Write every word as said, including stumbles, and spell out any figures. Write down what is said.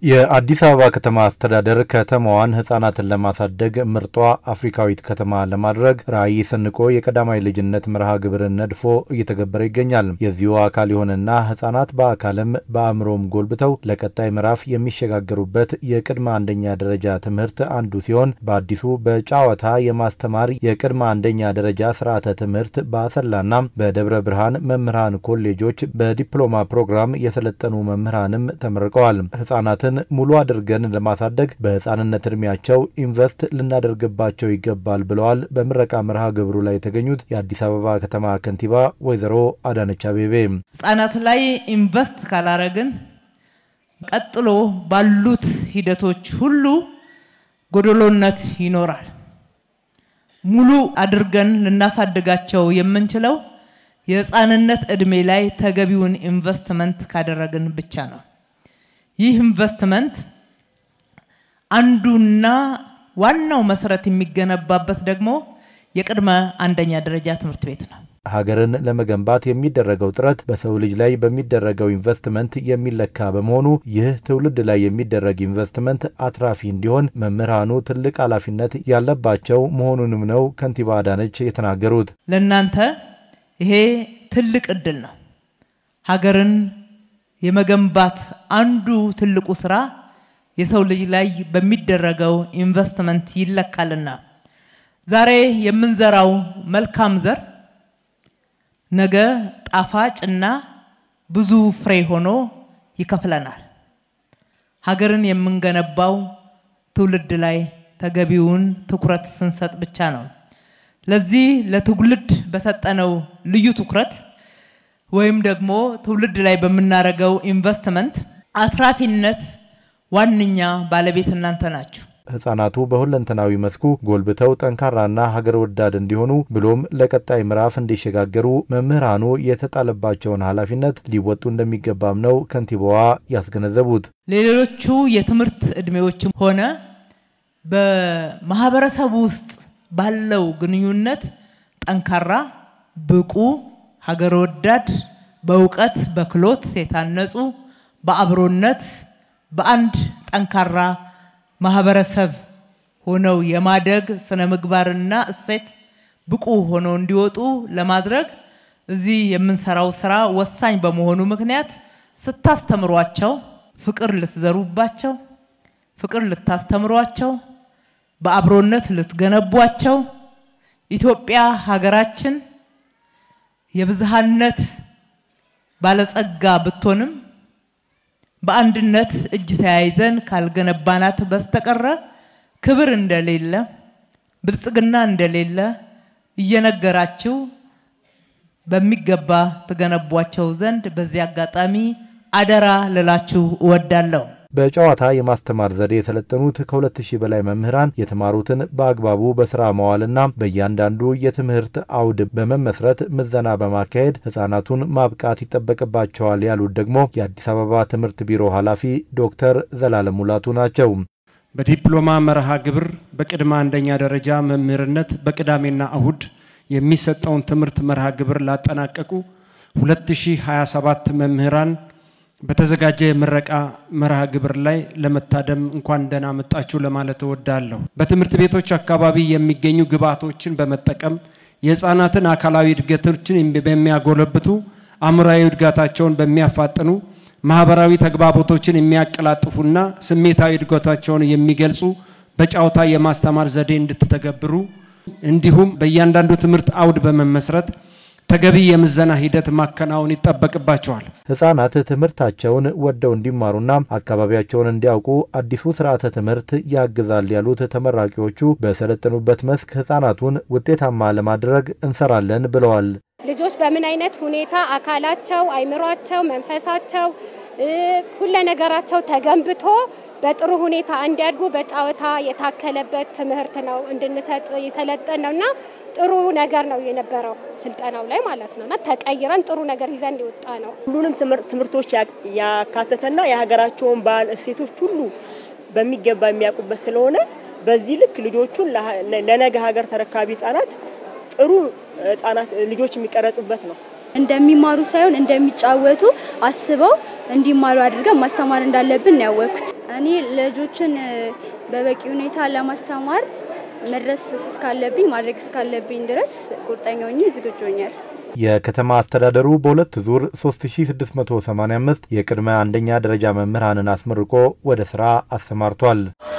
የአዲስ አበባ ከተማ አስተዳደር ከተማዋን ህፃናትን ለማሳደግ ምርጧ አፍሪካዊት ከተማ ለማድረግ ራዕይ ሰንቆ የቀዳማይ ልጅነት መርሃ ግብርን ነድፎ እየተገበረ ይገኛል። የዚሁ አካል የሆነና ህፃናት በአካልም በአእምሮም ጎልብተው ለቀጣይ ምዕራፍ የሚሸጋገሩበት የቅድመ አንደኛ ደረጃ ትምህርት አንዱ ሲሆን በአዲሱ በጨዋታ የማስተማር የቅድመ አንደኛ ደረጃ ስርዓተ ትምህርት በአሰላና በደብረ ብርሃን መምህራን ኮሌጆች በዲፕሎማ ፕሮግራም የሰለጠኑ መምህራንም ተመርቀዋል። ህፃናትን ሙሉ አድርገን ለማሳደግ በህፃንነት እድሜያቸው ኢንቨስት ልናደርግባቸው ይገባል ብለዋል። በምረቃ መርሃ ግብሩ ላይ የተገኙት የአዲስ አበባ ከተማ ከንቲባ ወይዘሮ አዳነች አቤቤ ህፃናት ላይ ኢንቨስት ካላረግን ቀጥሎ ባሉት ሂደቶች ሁሉ ጎደሎነት ይኖራል። ሙሉ አድርገን ልናሳድጋቸው የምንችለው የህፃንነት እድሜ ላይ ተገቢውን ኢንቨስትመንት ካደረግን ብቻ ነው። ይህ ኢንቨስትመንት አንዱና ዋናው መሰረት የሚገነባበት ደግሞ የቅድመ አንደኛ ደረጃ ትምህርት ቤት ነው። ሀገርን ለመገንባት የሚደረገው ጥረት በሰው ልጅ ላይ በሚደረገው ኢንቨስትመንት የሚለካ በመሆኑ ይህ ትውልድ ላይ የሚደረግ ኢንቨስትመንት አትራፊ እንዲሆን መምህራኑ ትልቅ ኃላፊነት ያለባቸው መሆኑንም ነው ከንቲባ አዳነች የተናገሩት። ለእናንተ ይሄ ትልቅ እድል ነው። ሀገርን የመገንባት አንዱ ትልቁ ስራ የሰው ልጅ ላይ በሚደረገው ኢንቨስትመንት ይለካልና ዛሬ የምንዘራው መልካም ዘር ነገ ጣፋጭና ብዙ ፍሬ ሆኖ ይከፍለናል። ሀገርን የምንገነባው ትውልድ ላይ ተገቢውን ትኩረት ስንሰጥ ብቻ ነው። ለዚህ ለትውልድ በሰጠነው ልዩ ትኩረት ወይም ደግሞ ትውልድ ላይ በመናረጋው ኢንቨስትመንት አትራፊነት ዋንኛ ባለቤት እናንተ ናችሁ። ህፃናቱ በሁለንተናዊ መስኩ ጎልብተው ጠንካራና ሀገር ወዳድ እንዲሆኑ ብሎም ለቀጣይ ምዕራፍ እንዲሸጋገሩ መምህራኑ የተጣለባቸውን ኃላፊነት ሊወጡ እንደሚገባም ነው ከንቲባዋ ያስገነዘቡት። ሌሎቹ የትምህርት እድሜዎችም ሆነ በማህበረሰቡ ውስጥ ባለው ግንኙነት ጠንካራ ብቁ ሀገር ወዳድ በእውቀት በክሎት የታነጹ በአብሮነት በአንድ ጠንካራ ማህበረሰብ ሆነው የማደግ ስነ ምግባርና እሴት ብቁ ሆነው እንዲወጡ ለማድረግ እዚህ የምንሰራው ስራ ወሳኝ በመሆኑ ምክንያት ስታስተምሯቸው ፍቅር ልትዘሩባቸው ፍቅር ልታስተምሯቸው በአብሮነት ልትገነቧቸው ኢትዮጵያ ሀገራችን የብዝሃነት ባለጸጋ ብትሆንም በአንድነት እጅ ተያይዘን ካልገነባናት በስተቀር ክብር እንደሌለ ብልጽግና እንደሌለ እየነገራችሁ በሚገባ ተገነቧቸው ዘንድ በዚህ አጋጣሚ አደራ ለላችሁ እወዳለሁ። በጨዋታ የማስተማር ዘዴ የተለጠኑት ከሁለት ሺህ በላይ መምህራን የተማሩትን በአግባቡ በስራ መዋልና በእያንዳንዱ የትምህርት አውድ በመመስረት ምዘና በማካሄድ ህፃናቱን ማብቃት ይጠበቅባቸዋል ያሉት ደግሞ የአዲስ አበባ ትምህርት ቢሮ ኃላፊ ዶክተር ዘላለም ሙላቱ ናቸው። በዲፕሎማ መርሃ ግብር በቅድመ አንደኛ ደረጃ መምህርነት በቅዳሜና እሁድ የሚሰጠውን ትምህርት መርሃ ግብር ላጠናቀቁ ሁለት ሺህ ሃያ ሰባት መምህራን በተዘጋጀ የምረቃ መርሃ ግብር ላይ ለመታደም እንኳን ደህና መጣችሁ ለማለት እወዳለሁ። በትምህርት ቤቶች አካባቢ የሚገኙ ግብዓቶችን በመጠቀም የህፃናትን አካላዊ እድገቶችን በሚያጎለብቱ አእምሯዊ እድገታቸውን በሚያፋጥኑ ማህበራዊ ተግባቦቶችን የሚያቀላጥፉና ስሜታዊ እድገታቸውን የሚገልጹ በጨዋታ የማስተማር ዘዴ እንድትተገብሩ እንዲሁም በእያንዳንዱ ትምህርት አውድ በመመስረት ተገቢ የምዘና ሂደት ማከናወን ይጠበቅባቸዋል። ህፃናት ትምህርታቸውን ወደው እንዲማሩና አካባቢያቸውን እንዲያውቁ አዲሱ ስርዓተ ትምህርት ያግዛል ያሉት ተመራቂዎቹ በሰለጠኑበት መስክ ህፃናቱን ውጤታማ ለማድረግ እንሰራለን ብለዋል። ልጆች በምን አይነት ሁኔታ አካላቸው አይምሯቸው መንፈሳቸው ሁሉ ነገራቸው ተገንብቶ በጥሩ ሁኔታ እንዲያድጉ በጨዋታ የታከለበት ትምህርት ነው እንድንሰጥ ይሰለጠነውና ጥሩ ነገር ነው የነበረው ስልጠናው ላይ ማለት ነውና ተቀይረን ጥሩ ነገር ይዘን ይወጣ ነው። ሁሉንም ትምህርቶች ያካተተና የሀገራቸውን ባህል እሴቶች ሁሉ በሚገባ የሚያውቁበት ስለሆነ በዚህ ልክ ልጆቹን ለነገ ሀገር ተረካቢ ህፃናት ጥሩ ህፃናት ልጆች የሚቀረጹበት ነው። እንደሚማሩ ሳይሆን እንደሚጫወቱ አስበው እንዲማሩ አድርገን ማስተማር እንዳለብን ነው ያወቅኩት። እኔ ልጆችን በበቂ ሁኔታ ለማስተማር መድረስ እስካለብኝ ማድረግ እስካለብኝ ድረስ ቁርጠኛ ሆኜ ዝግጁ ነኝ። የከተማ አስተዳደሩ በሁለት ዙር ሶስት ሺህ ስድስት መቶ ሰማንያ አምስት የቅድመ አንደኛ ደረጃ መምህራንን አስመርቆ ወደ ስራ አሰማርቷል።